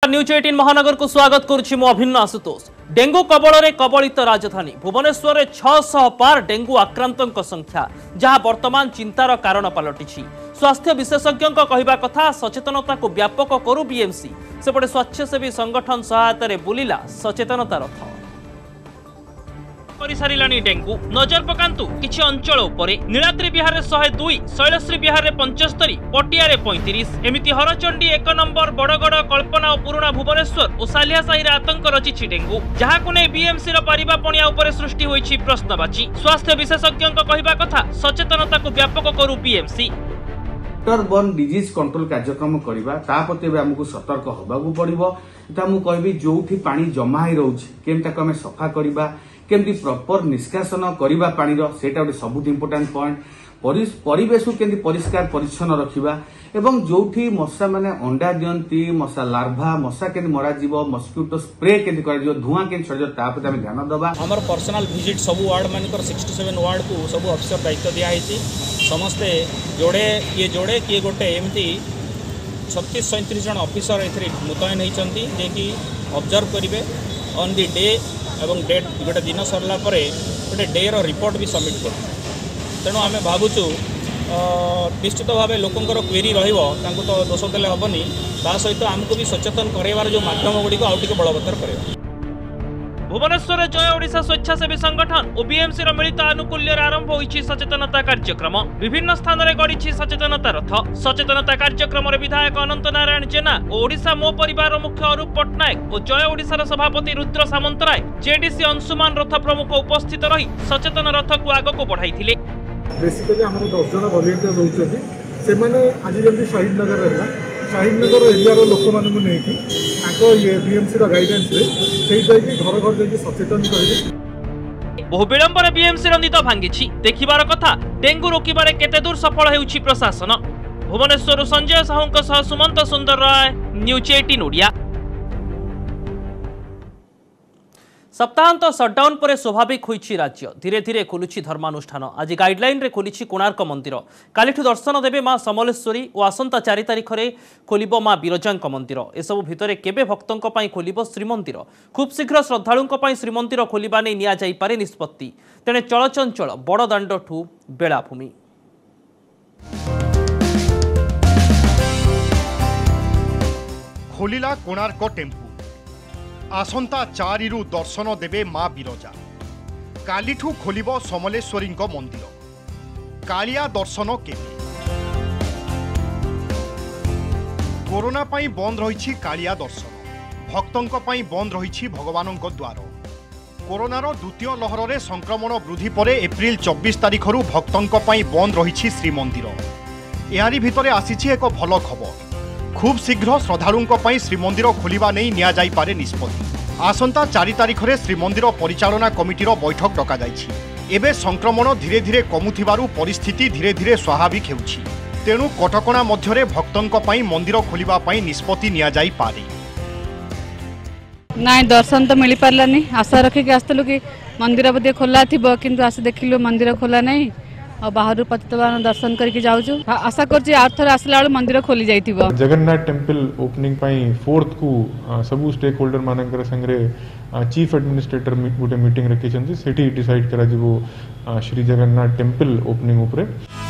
News 18 महानगर को स्वागत करुछि मो अभिन्न आशुतोष। डेंगू कबल रे कबलित राजधानी भुवनेश्वर 600 पार डेंगू आक्रांतों संख्या जहां वर्तमान चिंतार कारण पलटिछि। स्वास्थ्य विशेषज्ञों कहवा कथा सचेतनता को व्यापक करू बीएमसी सेपटे स्वच्छसेवी संगठन सहायता रे बुलिला सचेतनता रथ साराणी डेंगू नजर पकांतु किछि अंचल उपरे नीलाद्री बिहार 102 शैलश्री बिहार 75 पटिया 35 एमिति हरचंडी 1 नंबर बड़गड़ कल्पना और पुराणा भुवनेश्वर और सालिया साही आतंक रचिछि डेंगू जहां ने बीएमसी रो पारिबा पणिया उपरे सृष्टि होइछि प्रश्नवाची। स्वास्थ्य विशेषज्ञों कहवा कथा सचेतनता को व्यापक करू बीएमसी वेक्टर-बर्न डिजीज कंट्रोल कार्यक्रम करबा तापते हमको सतर्क होबाकू पड़िबो। एटा मु कहबी जोठी पानी जमा ही रहउछि केमता हमें सफा करबा केमती प्रॉपर निष्कासन करबा पानी रो सेटा गोटे सबुठ इंपोर्टेंट पॉइंट। परिवेश को केमती परिष्कार परिच्छन्न रखिबा एवं जोठी मशा माने अंडा दियंती मशा लार्भा मशा केमती मरा जीवो मस्किटो स्प्रे केमती कर जो धुआं केमती छड़ जो तापते हम ध्यान दबा। हमर पर्सनल विजिट सब वार्ड मानकर 67 वार्ड को सब ऑफिसर दायित्व दिया है समस्ते जोड़े किए गोटे एमती 36-37 जन ऑफिसर ए मुतयन होती जे कि ऑब्जर्व करेंगे ऑन दी डे एवं डेट गोटे दिन सरला गोटे डे रो रिपोर्ट भी सबमिट कर। तेणु आम भावुचु निश्चित भाव लोकंर क्वेरी रही तो दोष देले हेनी ता सहित आमको भी सचेतन करार जो मध्यम गुड़ी आउ टे बलवत्तर कर। भुवनेश्वर जय ओडिशा स्वेच्छासेवी संगठन और बीएमसी मिलित आनुकूल्य आरंभ होइछि सचेतनता कार्यक्रम विभिन्न स्थान में गढ़ी सचेतनता रथ। सचेतनता कार्यक्रम विधायक अनंत नारायण जेना और ओडिशा मो परिवार मुख्य अरूप पट्टनायक और जय ओडिशार सभापति रुद्र सामंतराय जेडीसी अंशुमान रथ प्रमुख उपस्थित रही सचेतन रथ को आगक बढ़ाई। बेसिकली आम 10 जन वॉलंटियर रोचे से आज जमी शहीद नगर रहा शहीद नगर एरिया लोक मानू नहीं बीएमसी गाइडेंस घर घर जाकि सचेतन करेंगे। बहु विलंबर बीएमसी नीद भांगी देखिबार कथा डेंगू रोकबार केते दूर सफल होउछि प्रशासन। भुवनेश्वर संजय साहू सह सुमंत सुंदर राय न्यूज 18 ओडिया। सप्ताहांत सटडाउन पर स्वाभाविक होइछि राज्य धीरे धीरे खुलुछि धर्मानुष्ठान। आज गाइडलाइन रे खुलिछि कोणार्क मंदिर कालीठु दर्शन देवे मां समलेश्वरी और आसंता 4 तारिख रे खोलिबो मां बिरजांक मंदिर। एसबु भितरे केबे भक्तों पई खोलिबो श्रीमंदिर खूब शीघ्र श्रद्धालुओं पई श्रीमंदिर खोलिबा नै निया जाई पारे निष्पत्ति। तेणे चलचंचल बड़ दांडठू बेलाभूमि खोलिला कोणार्क टेम्पू आसंता 4 रु दर्शन देवे मां बिरजा कालीठू खोलिबो समलेश्वरी मंदिर कालिया दर्शन केबे कोरोना पाई बंद रही कालिया दर्शन भक्तों पाई बंद रही भगवान द्वार। कोरोनार द्वितीय लहर में संक्रमण वृद्धि पर एप्रिल 24 तारिख भक्तों पाई बंद रही श्रीमंदिर। यारी भितरे आसीछि एक भल खबर खूब शीघ्र श्रद्धालुओं पर श्रीमंदिर खोलिबा नहीं निया जाई पारे निष्पत्ति। आसंता 4 तारिख रे श्रीमंदिर परिचालना कमिटीर बैठक डका जाइछि। एबे संक्रमण धीरे धीरे कमुथिबारु परिस्थिति धीरे धीरे स्वाभाविक हेउछि। तेणु कटकणा मध्यरे भक्तों पर मंदिर खोलिबा पई निष्पत्ति निया जाई पारे। नाइ दर्शन तो मिल पारलानी आशा रखिक आसलु कि मंदिर बोधे खोला थिबो किंतु आसे देखिलु मंदिर खोला नहीं और बाहर पतितवान दर्शन करके जाऊँ आशा कर आर आसला मंदिर खोली जाइथिबो। जगन्नाथ टेम्पल ओपनिंग पाई 4th को सबू स्टेक होल्डर मानकर संगे चीफ एडमिनिस्ट्रेटर गोटे मीटिंग रखी सेठी डिसाइड करा जिवो श्री जगन्नाथ टेम्पल ओपनिंग उपरे।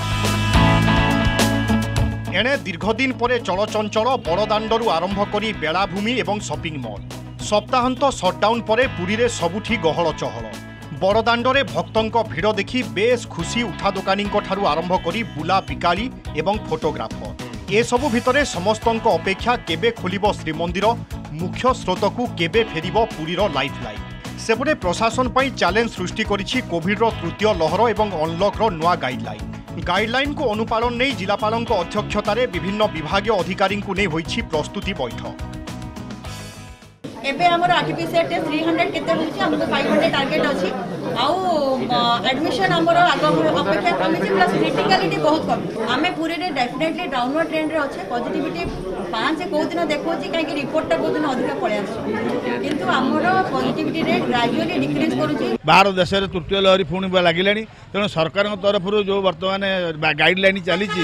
एणे दीर्घदिन पर चलचंचल बड़दाण्डरू आरंभ करी बेलाभूमि एवं शॉपिंग मॉल सप्ताहांत सटडाउन पर पुरी रे सबुठी गहल चहल बड़दाण्डरे भक्तों भिड़ देखि बेस खुशी उठा दोकानी आरंभ करी बुला बिकाली एवं फोटोग्राफर एसबु भितरे समस्तों अपेक्षा केबे खोलिबो श्रीमंदिर मुख्य स्रोत को केबे फेरिबो पुरीर लाइफ लाइन। सेपटे प्रशासन पई चैलेंज सृष्टि करिछि कोविड रो तृतीय लहर एवं अनलॉक रो नुआ गाइडलाइन को अनुपालन नहीं जिलापालों अध्यक्षतार विभिन्न विभागीय अधिकारी को नहीं होइछि प्रस्तुति बैठक। एबे हमर आरटीपीसीआर टेस्ट 300 केते होछि हमको 500 टारगेट अछि आउ एडमिशन हमर अपेक्षा कमी छै प्लस क्रिटिकलिटी बहुत कम आमे पूरे रे डेफिनेटली डाउनवर्ड ट्रेंड रे अछि पॉजिटिविटी 5 को दिन देखो छी काहे कि रिपोर्ट टा को दिन अधिक पळे आछि किंतु हमर पॉजिटिविटी रेट ग्रेजुअली डिक्रीज करू छी। बाहर देश तृतीय लहरी पुणी लगिलानी तेणु सरकार तरफ जो वर्तमान गाइडलाइन चली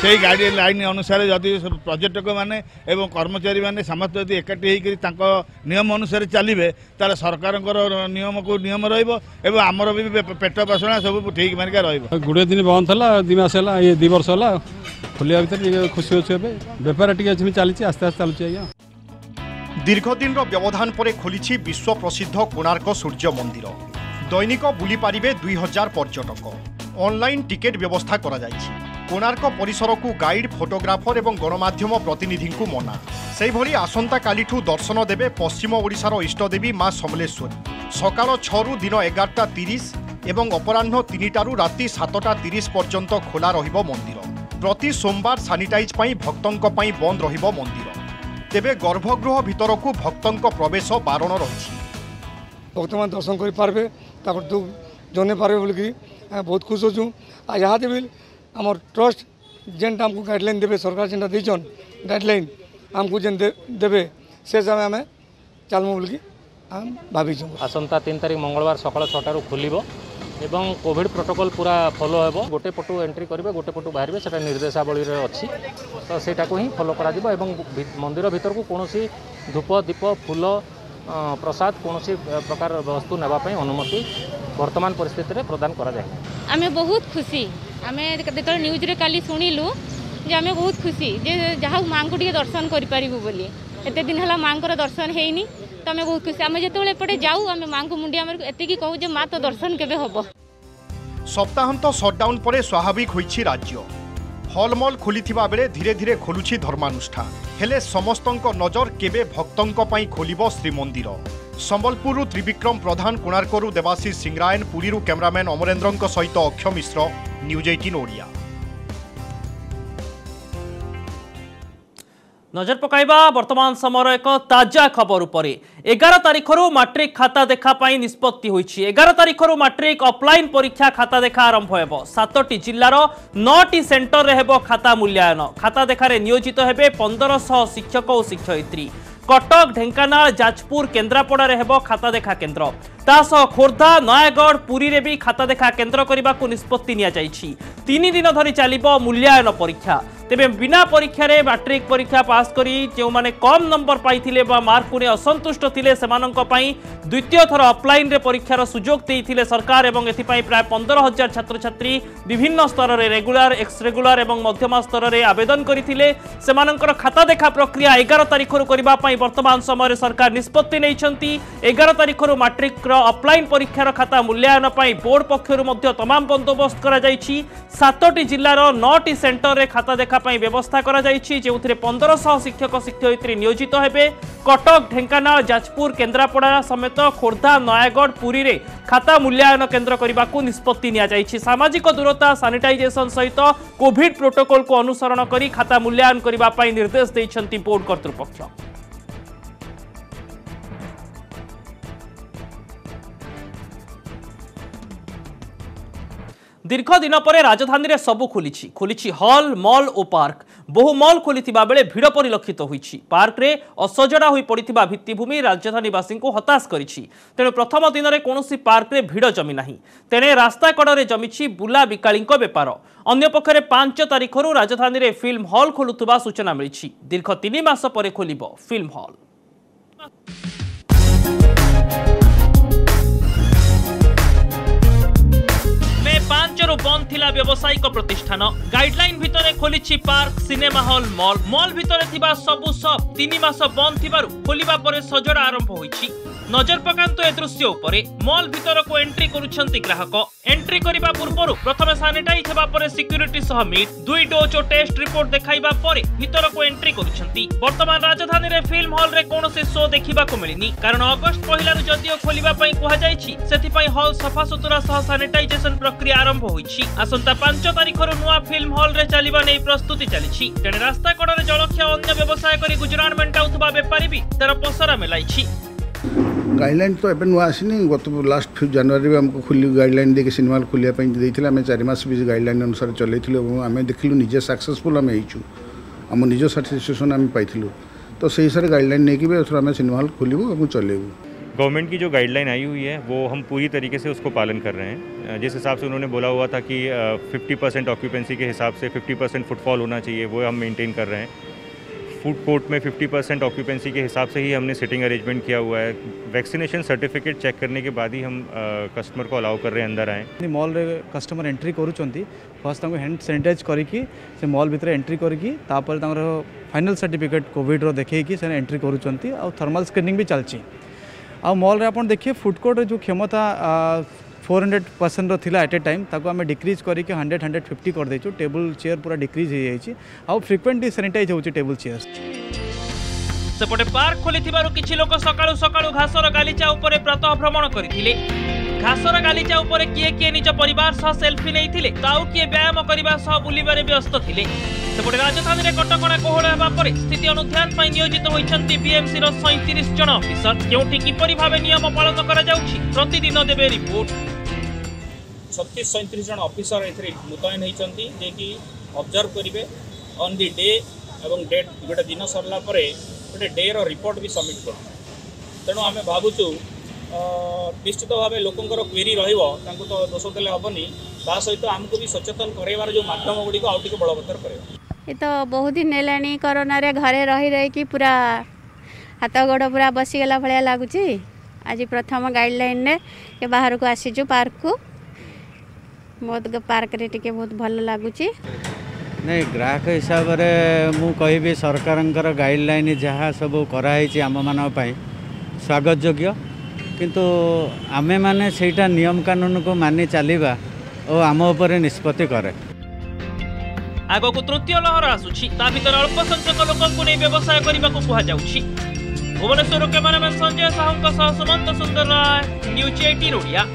से गाइडलाइन अनुसार जदि पर्यटक मैंने एवं कर्मचारी मैंने समस्त यदि एकाठी होकर नियम अनुसार चलिए तार सरकार नियम को नियम रही आमर भी पेट पोषण सब ठीक मानिका रही। गुड़े दिन बंद था 2 मास है ये 2 वर्ष है खोलिया भर खुशी अच्छे बेपार टी चली आस्ते आस्ते चलुचे आज्ञा। दीर्घदिन व्यवधान पर खोली विश्व प्रसिद्ध कोणार्क सूर्य मंदिर। दैनिक बुली पारिबे 2000 पर्यटक। ऑनलाइन टिकेट व्यवस्था करा जायछि। कोणार्क परिसर को गाइड फोटोग्राफर एवं गणमाध्यम प्रतिनिधि को मना। से भली आसंता कालीठू दर्शन देवे पश्चिम ओडिशार इष्टदेवी मां समलेश्वरी। सकाळ 6 रु दिन 11:30 एवं अपराह्न 3 रु राति 7:30 पर्यंत खोला रहिबो मंदिर। प्रति सोमवार सानिटाइज पई भक्तंक पई बंद रहिबो मंदिर। तेबे गर्भगृह भितर को भक्तंक प्रवेश बारण रही। भक्त मान दर्शन कर पारे जन पारे बोलिकी बहुत खुश अच्छु। यहाँ भी आम ट्रस्ट जेनटा आमको गाइडलाइन देवे सरकार जेनटा देचन गाइडलाइन आमको जेन देवे से समय आम चलमु बोलिकी भाई। आसंता 3 तारिख मंगलवार सकाळ 6 खोल एवं कोविड प्रोटोकॉल पूरा फॉलो हेबो। गोटे पटू एंट्री करेंगे गोटे पटू बाहर से निर्देशावली अच्छी तो सेटा को ही फॉलो करा जिवो एवं मंदिर भीतर को कौन धूप दीप फूल प्रसाद कौन प्रकार वस्तु नापी अनुमति वर्तमान परिस्थिति में प्रदान करा जाए। आमे बहुत खुशी आमे जो न्यूज रे काली शुणिलु जे आमे बहुत खुशी जे जहाँ माँ को दर्शन करूँ बोली एत दिन है माँ को दर्शन है तो आम बहुत खुशी आम जो एपटे जाऊँ आम माँ को मुंडिया एति कहूँ जे माँ तो दर्शन केबे हबो। सप्ताहांत सटडाउन पर स्वाभाविक होइछि राज्य। हॉलमल खोलिथिबा बेले धीरे धीरे खोलुछि धर्मानुष्ठान। हेले समस्तंक नजर केबे भक्तंक पई खोलिबो श्रीमंदिर। संबलपुर त्रिविक्रम प्रधान कोणार्करू देवाशीष सिंगरायन पुरीरू कैमरामैन अमरेंद्रंक सहित अक्षय मिश्र न्यूज 18 ओडिया। नजर पकाइबा वर्तमान समय एक ताजा खबर उपर। 11 तारिखरू मैट्रिक खाता देखापी निष्पत्ति होइछि। 11 तारिखरू मैट्रिक ऑफलाइन परीक्षा खाता देखा आरंभ हेबो। 7टी जिल्लार 9टी सेंटर रे हेबो खाता मूल्यांकन। खाता देखारे नियोजित हेबे 1500 शिक्षक और शिक्षयित्री। कटक ढेंकानाल जाजपुर केन्द्रापड़ा रे हेबो खाता देखा केन्द्र। तासह खोर्धा नयागढ़ पुरी रे भी खाता देखा केन्द्र करने को निष्पत्ति निया जाइछि। 3 दिन धरी चलिबो मूल्यांकन परीक्षा। तेबे बिना परीक्षा रे मैट्रिक परीक्षा पास करी जो माने कम नंबर पाइथिले बा मार्क को असंतुष्ट थिले सेमानंक पई द्वितीय थर ऑफलाइन रे परीक्षार सुजोग देइथिले सरकार एवं एथिपाई प्राय 15,000 छात्र छात्री विभिन्न स्तर रे रेगुलर एक्स रेगुलर एवं मध्यम स्तर रे आवेदन करिथिले। सेमानंकर खाता देखा प्रक्रिया 11 तारिखरू करबा पई वर्तमान समय सरकार निष्पत्ति नैछंती। 11 तारिखरू मैट्रिक ऑफलाइन परीक्षार खाता मूल्यांकन पई बोर्ड पक्षरु मध्य तमाम बंदोबस्त करा जाइछि। 7टी जिल्लार 9टी सेंटर रे खाता देखा पई व्यवस्था करा जाइछि जेउथिरे 1500 शिक्षक शिक्षयित्री नियोजित हेबे। कटक ढेंकानाल जाजपुर केन्द्रापड़ा समेत खोर्धा नयागढ़ पुरी रे खाता मूल्यांकन केन्द्र करने को निष्पत्ति निया जाइछि। सामाजिक दूरता सानिटाइजेशन सहित कोविड प्रोटोकॉल को अनुसरण करी खाता मूल्यांकन करबा पई निर्देश दैछंती बोर्ड कर्तृपक्ष। दीर्घ दिन पर राजधानी में सबू खोली हॉल मॉल और पार्क। बहु मॉल खोली बेले भिड़ परिलक्षित होइछि। पार्क रे असजड़ा हो पड़िथिबा भित्तिभूमि राजधानीवासी को हताश करिछि। तेणु प्रथम दिन में कौन पार्क रे भिड़ जमी नाही। तेणे रास्ता कड़े जमी बुला बिकाली बेपार। अन्यपक्षे 5 तारिखरू राजधानी में फिल्म हॉल खोलुवा सूचना मिली। दीर्घ 3 मास पर खोलिबो फिल्म हॉल। मे 5 रु बंद थिला व्यावसायिक प्रतिष्ठान। गाइडलाइन भितरे खोलिछि park cinema hall mall. Mall भितरे थिबा सबु शॉप 3 मास बंद थिबारु खोलिबा परे सजड़ा आरंभ होइछि। नजर पकांतो ए दृश्य उपरे। मॉल भितर को एंट्री करूछंती ग्राहक। एंट्री करिबा पूर्वरु प्रथमे सैनिटाइज हेबा परे सिक्युरिटी सह मीट 2 डोज और टेस्ट रिपोर्ट देखाइबा परे भितर को एंट्री करूछंती। वर्तमान राजधानी रे फिल्म हॉल रे कोनोसी शो देखिबा को मिलिनी कारण अगस्त पहिला रु जदियो खोलिबा पई कुहा जाइछि सेति पई हॉल सफा सुतरा सह सैनिटाइजेशन प्रक्रिया आरंभ होइछि। आसंता 5 तारिखरू नुआ फिल्म हॉल रे चलिबा नै प्रस्तुति चलिछि। तेणे रास्ता कड़े जलखिया अन्य व्यवसाय करी गुजरान मेंटाउथबा बेपारी भी तार पसरा मेलाइछि। गाइडलाइन तो एबे नुआ आसिनी गत लास्ट 5 जनवरी में हमको खुली गाइडलाइन देके सिनेमा हॉल खोलिया पई देइथिला। आमे 4 मास भी गाइडलाइन अनुसार चलैथिलु और आमे देखिलु निजे सक्सेसफुल आमे हेइछु। हम निजे सैटिस्फैक्शन आमे पाइथिलु तो सही सारे गाइडलाइन नेकी बे आमे सिनेमा हॉल खोलिबो और चलेबो। गवर्नमेंट की जो गाइडलाइन आई हुई है वो हम पूरी तरीके से उसको पालन कर रहे हैं। जिस हिसाब से उन्होंने बोला हुआ था कि 50% ऑक्यूपेंसी के हिसाब से 50% फुटफॉल होना चाहिए, वो हम मेंटेन कर रहे हैं। फूड कोर्ट में 50% ऑक्यूपेंसी के हिसाब से ही हमने सिटिंग अरेंजमेंट किया हुआ है। वैक्सीनेशन सर्टिफिकेट चेक करने के बाद ही हम कस्टमर को अलाउ कर रहे हैं अंदर आए। मॉल रे कस्टमर एंट्री करूँगी फर्स्ट हैंड सैनिटाइज करके से मॉल भितर एंट्री करके फाइनल सर्टिफिकेट कोविड देखिए से एंट्री करूँगी आ थर्मल स्क्रीनिंग भी चलती। आ मॉल रे आपण देखिए फूड कोर्ट जो क्षमता 400% रो थिला एट ए टाइम ताको आम डिक्रीज करके 100-150 कर देचु। टेबल चेयर पूरा डिक्रीज हो जाइए आ फ्रिक्वेंटली सैनिटाइज होची टेबल चेयर्स। सेपटे पार्क खोली किछि लोक सकाळु सकाळु घासर गालीचा उपरे प्रातः भ्रमण करथिले। घासर गालीचा उपरे किए निज परिवार सह सेल्फी नैथिले ताऊ किए व्यायाम करबा सह बुलिबारे व्यस्त थिले। सेपटे राजधानी रे कटकणा कोहळ हेबा परे स्थिति अनुध्यान पई नियोजित होइछन्ति बीएमसी रो 37 जन ऑफिसर। केउठी किपरि भाबे नियम पालन करा जाउछि प्रतिदिन देबे रिपोर्ट। 37-37 जन ऑफिसर एथरे मुतयन होइछन्ति जे कि ऑब्जर्व करिवे ऑन द डे एवं डेट गोटे दिन सरला परे गोटे डे रो रिपोर्ट भी सबमिट कर। तेणु आम भावुचु निश्चित भाव लोकंर क्वेरी रही तो दोष देले हेनी ता सहित आमको भी सचेतन करार जो मध्यम गुड़ी आउ टे बलवत्तर कर। ये तो बहुत दिन है कोरोना रे घरे रही रही पूरा हाथ गोड़ पूरा बसीगला भाया लगुच। आज प्रथम गाइडलाइन रे बाहर को आसीचु पार्क को बहुत पार्क रे टिके बहुत भल लगुच। नहीं ग्राहक हिसाब से मु कहि सरकार गाइडलाइन जहाँ सब कराई आम मान स्वागत योग्य किंतु आमे माने सेटा नियम कानून को मानि चलवा और आम उपर निष्पत्ति करे। आगो को तृतीय लहर आसुछि ता भीतर अल्प संख्यक लोकंकु नै व्यवसाय करबा को कुहा जाउछि। भुवनेश्वर कैमरामैन संजय साहुंक सह सुमंत सुंदर राय न्यूज 18 ओडिया।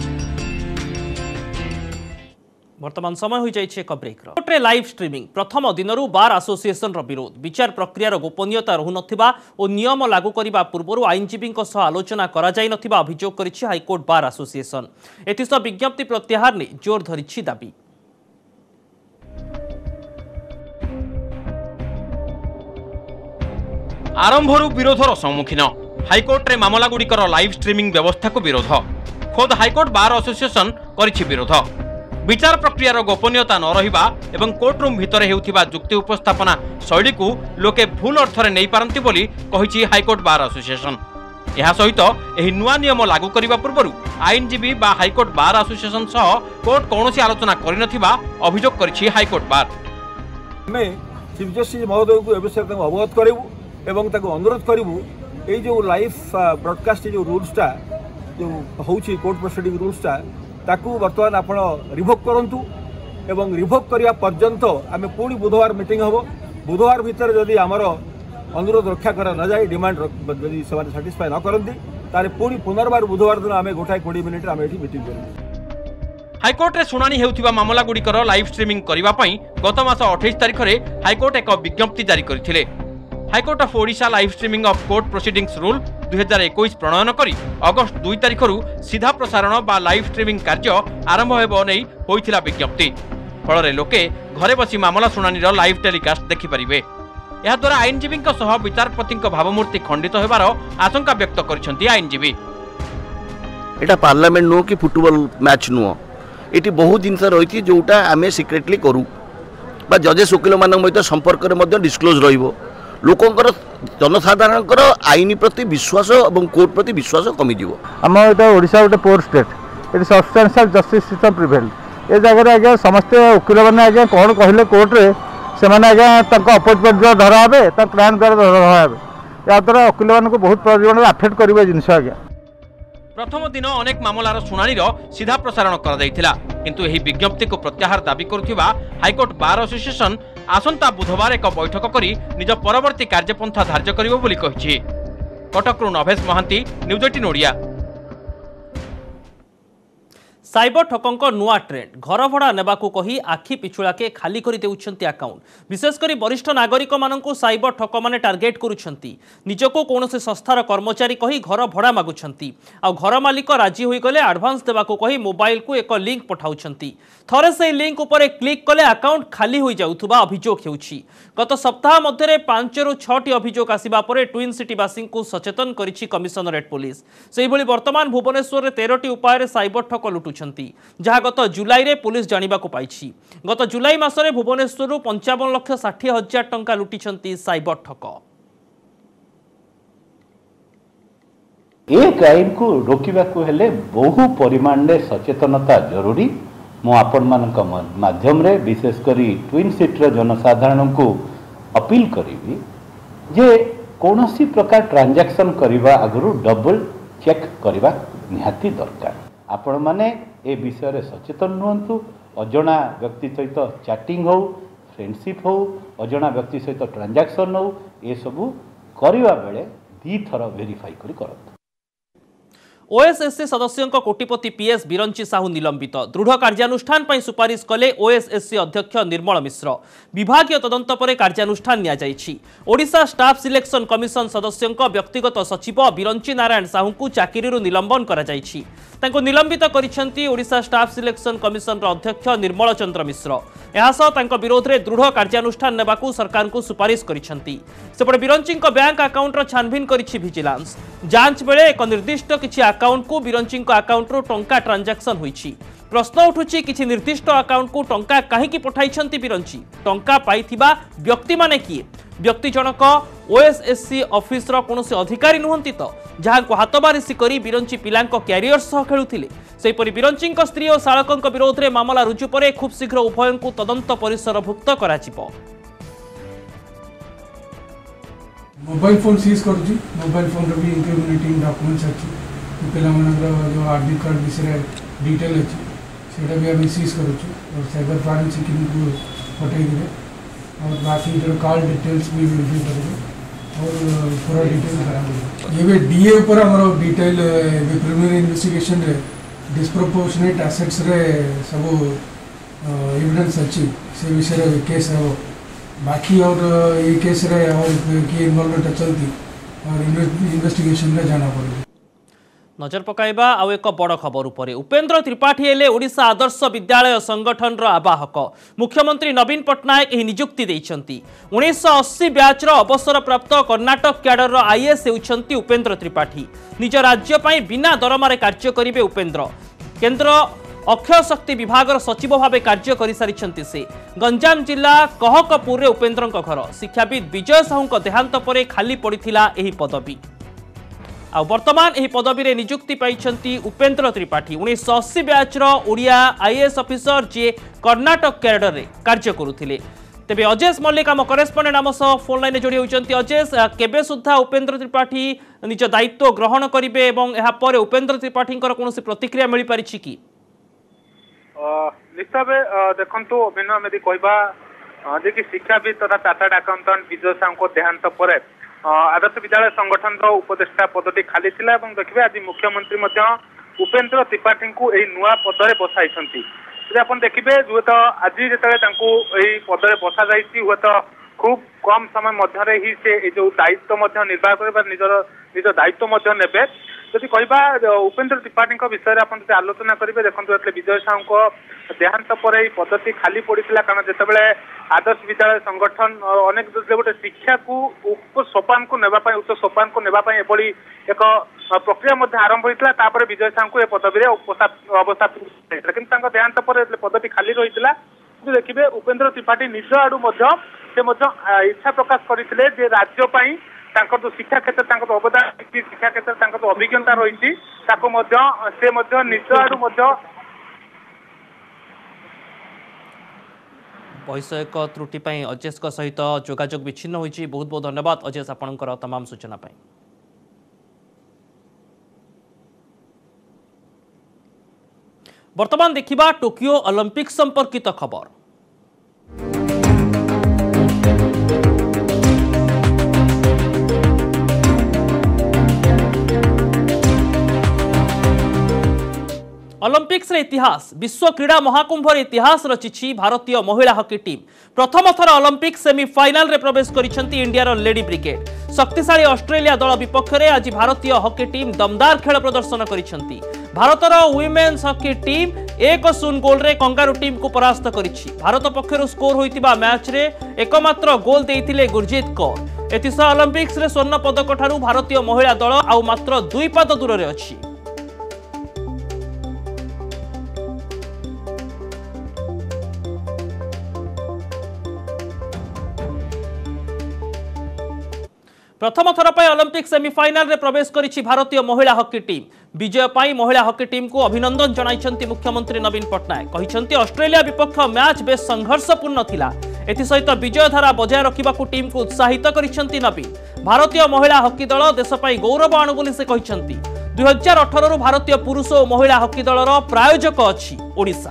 वर्तमान समय हो जाइए एक ब्रेक। कोर्टे लाइव स्ट्रीमिंग प्रथम दिन बार एसोसिएशन विरोध विचार प्रक्रियार गोपनीयता रहुनथिबा और नियम लागू करने पूर्व आईनजीवी आलोचना करा जाई नथिबा अभियोग करिछि हाईकोर्ट बार एसोसिएशन। एथिसह विज्ञप्ति प्रत्याहार ने जोर धरिछि दाबी। आरंभरू विरोधर सम्मुखीन हाईकोर्ट रे मामला गुड़िकर लाइव स्ट्रीमिंग व्यवस्था को विरोध। खोद हाईकोर्ट बार एसोसिएशन करिछि विरोध। विचार प्रक्रियार गोपनीयता न रहिबा एवं कोर्टरूम भितर हेउथिबा जुक्ति उपस्थापना शैली को लोके भूल अर्थरे नै पारंती बोली कहिछि हाईकोर्ट बार एसोसिएशन। एहा सहित एही नुआ नियम लागू करिबा पूर्वरु आईनजीवी बा हाईकोर्ट बार एसोसिएशन सह कोर्ट कोनोसी आलोचना करि नथिबा अभियोग करिछि हाईकोर्ट बार। मैं चीफ जस्टिस महोदय को एबे से अवगत करिवु एवं ताको अनुरोध करिवु ए जो लाइव ब्रॉडकास्ट जो रूल्सटा जो होउछि कोर्ट प्रोसीडिंग रूल्सटा ताकू बर्तमान आपण रिभोक करंतु एवं रिभोक करिया पर्यंत आमे पुणी बुधवार मीटिंग हबो। बुधवार भीतर जदि आमर अनुरोध रक्षा करा न जाए डिमांड जदि से साटिस्फाई न करंती तारे पुणी पुनर्बार बुधवार दिन आमे 20 मिनिट आमे एठी मीटिंग करू। हाईकोर्ट रे सुनानी हेउथिबा मामला गुड़िकर लाइव स्ट्रीमिंग करबा पई गत मास 28 तारिख रे हाईकोर्ट एक विज्ञप्ति जारी करथिले। High court of Odisha live streaming of court proceedings rule 2021 प्रणयन करी अगस्त 2 तारिख सीधा प्रसारण बा लाइव स्ट्रीमिंग कार्य आरंभ हेबो नै होइथिला विज्ञप्ति। फल लोके घरे बसी मामला शुणानी लाइव टेलीकास्ट देखि परिबे। या द्वारा आईनजीवी सह विचारपति भावमूर्ति खंडित होबार आशंका व्यक्त करिसेंती आईनजीवी। एटा पार्लियामेंट नुह कि फुटबॉल मैच नुह, एटी बहुत जिनस रही जोटा आम सिक्रेटली करूँ बा जजेस वकिल मान संपर्क में डिस्क्लोज रहिबो। लोकंकर जनसाधारण आईन प्रति विश्वास और कोर्ट प्रति विश्वास कमिजिव। आम ओडिशा गोटे पोर स्टेट ये सब्सटेंशियल जस्टिस सिस्टम प्रिवेल ए जगह आज्ञा समस्ते वकिल मैंने आज्ञा कौन कहले कोर्ट रे से आज्ञा अपॉइंटमेंट धरा हे क्लायंट द्वारा धरा हे या द्वारा वकिल मान बहुत परिमाण अफेक्ट करेंगे जिनस आज्ञा। प्रथम दिन अनेक मामलार शुणानी सीधा प्रसारण करा किंतु एही विज्ञप्ति को प्रत्याहार दाबी करुथिबा हाईकोर्ट बार एसोसिएशन आसंता बुधवार एक बैठक करी निज परवर्ती कार्यपंथा धार्य करिबो बोली कहिछि। कटकरू नभेश महांती न्यूज 18 ओडिया। साइबर ठकंक नुआ ट्रेंड घर भड़ा नेबाकू कही आखि पिछुड़ाके खाली कर देउछंती अकाउंट विशेषकर वरिष्ठ नागरिक माननकू साइबर ठक माने टार्गेट करुछंती निजको कोनोसी संस्थार कर्मचारी कही घर भड़ा मागुछंती आ घर मालिक राजी होई गले एडवांस देबाकू कही मोबाइल को एक लिंक पठाउछंती थरे से लिंक उपरे क्लिक कले अकाउंट खाली होई जाउथुबा अभियोग हेउछि गत सप्ताह मध्यरे 5 रु 6 अभियोग आसिबा परे ट्विन सिटी बासिंग को सचेतन करिछि कमिशनरेट पुलिस सेहि भली वर्तमान भुवनेश्वर रे 13 उपाय रे साइबर ठक लुटुछंती जहाँ गत जुलाई रे पुलिस जानिबा को पाइछि गत जुलाई मासरे भुवनेश्वर रु 55,60,000 टंका लुटिछंती साइबर ठक। ए क्राइम को रोकिबा को हेले बहु परिमाण रे सचेतनता जरूरी मो आपण मानक माध्यम रे विशेष करी ट्विन सिटी जनसाधारण को अपील करी जे कौनसी प्रकार ट्रांजैक्शन करबा आगु डबल चेक करबा निहाती दरकार आपण माने ए विषय रे सचेतन नुहंतु अजणा व्यक्ति सहित चैटिंग हो फ्रेंडशिप हो अजणा व्यक्ति सहित ट्रांजैक्शन हो ए सबु करबा बेले दी थर वेरीफाई करी करत। ओएसएससी सदस्यों कोटिपति पीएस बिरंची साहू निलंबित दृढ़ कार्यानुष्ठान पर सुपारिश कले ओएसएससी अध्यक्ष निर्मल मिश्र विभागीय तदंत पर कार्यानुष्ठान नियाଯାଇଛି। ओडिशा स्टाफ सिलेक्शन कमिशन सदस्यों व्यक्तिगत सचिव बिरंची नारायण साहू को चाकरी निलंबन करा जायछि। तांको निलंबित करिसेंती ओडिशा स्टाफ सिलेक्शन कमिशन अध्यक्ष निर्मल चंद्र मिश्र यासह तांको विरोध में दृढ़ कार्यानुष्ठान नेबाकू सरकार को सुपारिश करिसेंती। सेपटे बिरंची बैंक अकाउंट छानभिन करिछि विजिलेंस जांच बेले एक निर्दिष्ट किछि अकाउंट को बिरंची अकाउंट रो टंका ट्रांजैक्शन होईछि। प्रश्न उठुछि किछि निर्दिष्ट अकाउंट को टंका काहेकि पठाइछंती बिरंची टंका पाइथिबा व्यक्ति माने किए व्यक्ति जनक ओएसएससी ऑफिस रो कोनोसी अधिकारी नुहंती तो जहां को हातबारिसी करी बिरंची पिलांक कैरियर सह खेलुथिले सेपरि बिरंची स्त्री और शालकंक विरोध में मामला रुजु परे खूब शीघ्र उभयं को तदंत परिसरभुक्त कराजिबो। मोबाइल फोन सीज करूची मोबाइल फोन रो भी इंक्रिमिनेटिंग डॉक्यूमेंट्स अछि पिला मानकर जो आरडी कार्ड विषय डिटेल अछि सेटा भी हम सीज करूची और साइबर फॉरेंसिक को पठाई दिले और बाकी जो कॉल डिटेल्स भी रिव्यू करेंगे और पूरा डिटेल कराएंगे। ये भी डीए ऊपर हमरो डिटेल प्रिलिमिनरी इन्वेस्टिगेशन रे डिस्प्रोपोर्शनेट एसेट्स रे सब एविडेंस अछि से विषय रे केस है बाकी और ये केस रे और की इन्वॉल्वमेंट चलती और इन्वेस्टिगेशन रे जाना पड़े। नजर पकाइबा आउ एक बड़ खबर उपरे उपेंद्र त्रिपाठी हेले ओडिशा आदर्श विद्यालय संगठन रो आवाहक मुख्यमंत्री नवीन पट्टनायक एही नियुक्ति दैछंती। 1980 बैच रो अवसर प्राप्त कर्नाटक कैडर रो आईएएस हेउछंती उपेंद्र त्रिपाठी निज राज्य पई बिना दरमारे कार्य करिवे उपेंद्र केंद्र अक्षय शक्ति विभाग सचिव भाव कार्य कर सारी से गंजाम जिला कहकपुर रे उपेंद्र घर शिक्षाविद विजय साहू देहांत पर खाली पड़ता एही पदवी आ वर्तमान एही पदवी रे नियुक्ति पाइछंती उपेंद्र त्रिपाठी 1980 बैच रो ओडिया आईएएस ऑफिसर जे कर्नाटक कैडर रे कार्य करुथिले। तेबे अजेश मल्लिक आम करेस्पोंडेंट आम सह फोन लाइन जोड़ी होइछंती। अजेश केबे सुद्धा उपेंद्र त्रिपाठी निज दायित्व ग्रहण करिवे एवं एहा परे उपेंद्र त्रिपाठींकर कोनोसी प्रतिक्रिया मिली पारिछि कि? निश्चय देखु अभिनव यदि कहवा जे कि शिक्षाविद तथा चार्टर्ड अकाउंटेंट विजय साहू देहांत पर आदर्श विद्यालय संगठन उपदेष्टा पदटी खाली थिला एवं देखिए आज मुख्यमंत्री उपेंद्र त्रिपाठी को यही नुआ पदरे बसाई आप देखिए हुए तो आज जो पदरे बसा जाइए हुए तो खूब कम समय मध्य ही से जो दायित्व निर्वाह कर निज दायित्व ने जदि कहवा उपेंद्र त्रिपाठी विषय में आप आलोचना करेंगे देखो विजय साहू देहांत पर पदटी खाली पड़ा कारण जिते आदर्श विद्यालय संगठन अनेक गोटे शिक्षा को उप सोपान को नेबाई उच्च सोपान को नेबाई एभली एक प्रक्रिया आरंभ होता विजय साहू पदवी अवस्थापित कि देहांत पर पदटी खाली रही देखिए उपेंद्र त्रिपाठी निज आड़ू इच्छा प्रकाश करते राज्य जो शिक्षा क्षेत्र अवदान शिक्षा क्षेत्र जो अभिज्ञता रही से निज आड़ू वैषयिक त्रुटि अजेश सहित जोगाजोग विच्छिन्न होइछि। बहुत बहुत धन्यवाद अजेश आपनकर तमाम सूचना पाई। वर्तमान देखिबा टोकियो ओलंपिक संपर्कित खबर। ओलंपिक ओलंपिक्स रे इतिहास विश्व क्रीड़ा महाकुंभ रे इतिहास रचिछि भारतीय महिला हॉकी टीम। प्रथम थर ओलंपिक सेमीफाइनल रे प्रवेश करिसेंती इंडियार लेडी ब्रिगेड। शक्तिशाली ऑस्ट्रेलिया दल विपक्ष में आज भारतीय हॉकी टीम दमदार खेल प्रदर्शन करिसेंती। भारतर वुमेन्स हॉकी टीम 1-0 गोल रे कंगारू टीम को परास्त करिछि। भारत पक्षर स्कोर होइतिबा मैच रे एकमात्र गोल देइथिले गुरजीत कौर। एथिसह ओलंपिक्स रे स्वर्ण पदक ठारू भारतीय महिला दल आउ मात्र 2 पाद दूर रे अछि। प्रथम थर पर ओलंपिक सेमीफाइनल रे प्रवेश करिछि भारतीय महिला हॉकी टीम। विजय पाई महिला हॉकी टीम को अभिनंदन जणाइछंती मुख्यमंत्री नवीन पट्टनायक। कहिछंती ऑस्ट्रेलिया विपक्ष मैच बेस संघर्षपूर्ण थिला। एथि सहित विजय धारा बजाय रखिबाकू टीम को उत्साहित करिछंती नवीन। भारतीय महिला हॉकी दल देश पई गौरव आणु बोली से कहिछंती। 2018 रु भारतीय पुरुष और महिला हॉकी दलर प्रायोजक अछि Odisha.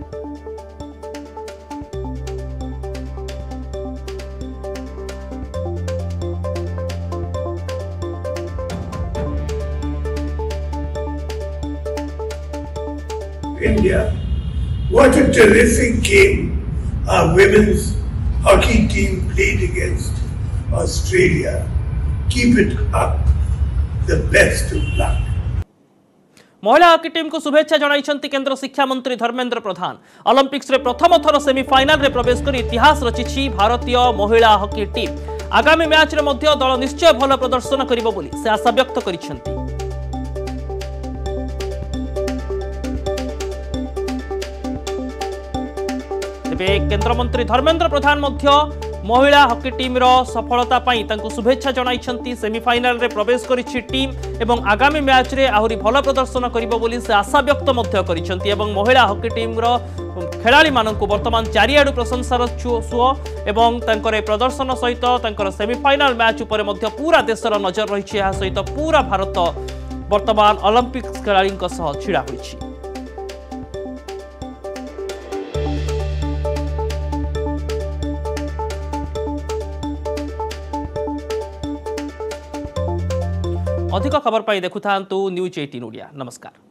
India. What a terrific game our women's hockey team played against Australia. Keep it up. The best of luck. महिला हॉकी टीम को शुभेच्छा जणाइछंती केंद्र शिक्षा मंत्री धर्मेंद्र प्रधान। ओलंपिक्स रे प्रथम थर सेमीफाइनल रे प्रवेश कर इतिहास रचिछि भारतीय महिला हॉकी टीम। आगामी मैच रे मध्य दल निश्चय भल प्रदर्शन करिबो बोली से आशा व्यक्त करिछंती। केंद्र मंत्री धर्मेंद्र प्रधान महिला हॉकी टीम रो सफलता पाई तांको शुभेच्छा जणाइछंती। सेमीफाइनल रे प्रवेश करिछि टीम एवं आगामी मैच रे आहुरी भल प्रदर्शन करिबो बोली से आशा व्यक्त मध्य करिछंती। एवं महिला हॉकी टीम रो खेलाड़ी माननकु वर्तमान चारियाडु प्रशंसार सुओ एवं तांकर प्रदर्शन सहित तांकर सेमीफाइनल मैच उपरे मध्य पूरा देशर नजर रहिछि। या सहित पूरा भारत वर्तमान ओलंपिक्स खेलाड़ीक सह छिड़ा होइछि। अधिक खबर पाई देखुथांतु न्यूज 18 ओडिया। नमस्कार।